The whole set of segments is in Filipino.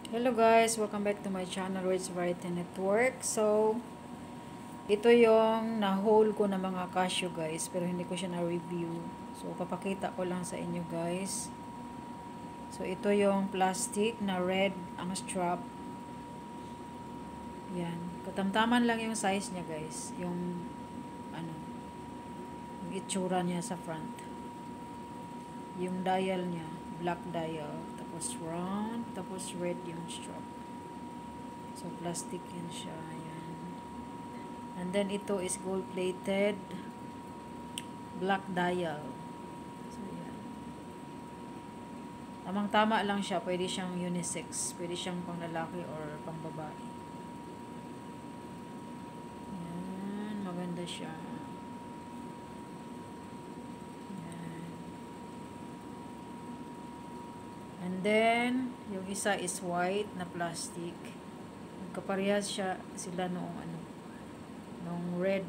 Hello guys, welcome back to my channel, Rich Variety Network. So, ito yung na-haul ko na mga Casio guys, pero hindi ko siya na-review. So, papakita ko lang sa inyo guys. So, ito yung plastic na red ang strap. Yan. Katamtaman lang yung size niya guys. Ano, yung itsura niya sa front. Yung dial niya, black dial. Tapos round, tapos red yung strap. So, plastic yan siya. Ayan. And then, ito is gold-plated black dial. So, ayan. Tamang-tama lang siya. Pwede siyang unisex. Pwede siyang pang lalaki or pang babae. Ayan. Maganda siya. Ayan. And then, yung isa is white na plastic. Kaparehas sila noong nung red.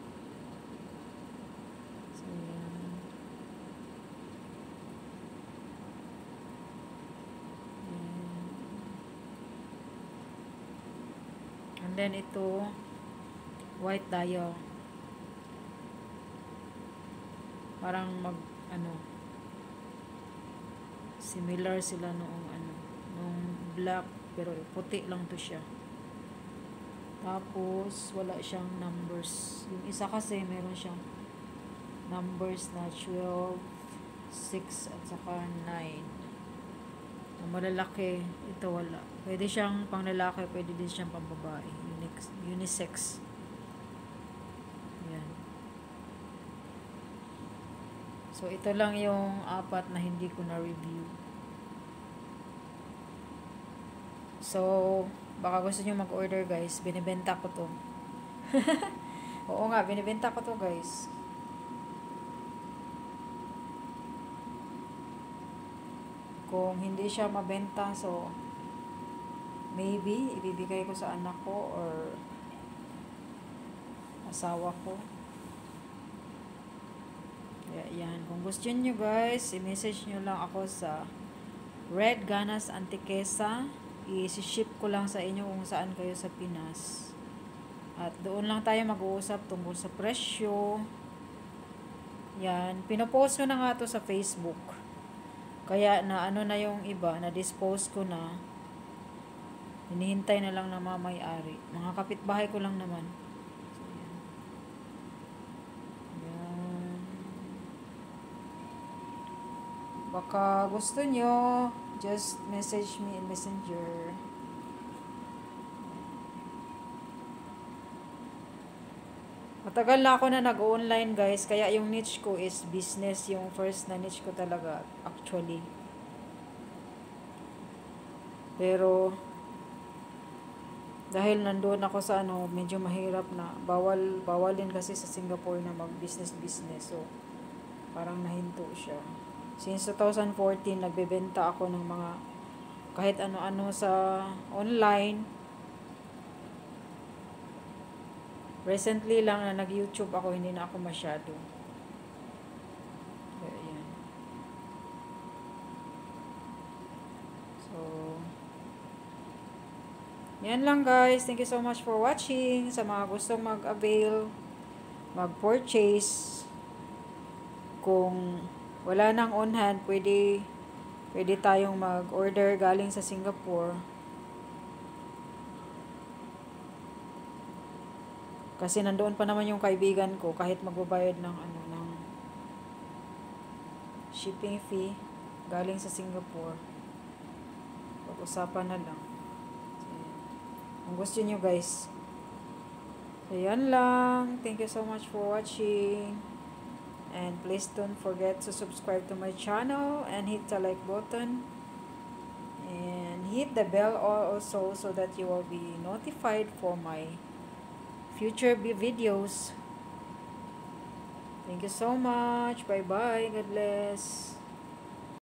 So, yan. And then ito, white dial. Parang similar sila nung black, pero puti lang to siya. Tapos, wala siyang numbers. Yung isa kasi, meron siyang numbers na 12, 6, at saka 9. Ang malalaki, ito wala. Pwede siyang pang lalaki, pwede din siyang pang babae. Unisex. Yan. So, ito lang yung apat na hindi ko na-review. So, baka gusto nyo mag-order guys. Binibenta ko to. Oo nga, binibenta ko to guys. Kung hindi siya mabenta, so maybe ibibigay ko sa anak ko or asawa ko. Kaya yan. Kung gusto nyo guys, i-message nyo lang ako sa Red Ganas Antiquesa. I-ship ko lang sa inyo kung saan kayo sa Pinas. At doon lang tayo mag-uusap tungkol sa presyo. Yan. Pinopost ko na nga to sa Facebook. Kaya na na yung iba, na-dispose ko na. Hinihintay na lang ng mga may-ari. Mga kapitbahay ko lang naman. So, yan. Yan. Baka gusto nyo, just message me in Messenger. Matagal na ako na nag-online guys, kaya yung niche ko is business, yung first na niche ko talaga actually. Pero dahil nandoon ako sa medyo mahirap na, bawal din kasi sa Singapore na mag-business. So parang nahinto siya. Since 2014 nagbebenta ako ng mga kahit ano-ano sa online. Recently lang na nag-YouTube ako, hindi na ako masyado. Kaya yan. So, yan lang guys. Thank you so much for watching. Sa mga gustong mag-avail, mag-purchase, kung wala nang on hand, pwede tayong mag-order galing sa Singapore. Kasi nandoon pa naman yung kaibigan ko, kahit magbabayad ng ng shipping fee galing sa Singapore. Pag-usapan na lang. So, kung gusto nyo guys. So, yan lang. Thank you so much for watching. And please don't forget to subscribe to my channel and hit the like button. And hit the bell also so that you will be notified for my future videos. Thank you so much. Bye bye. God bless.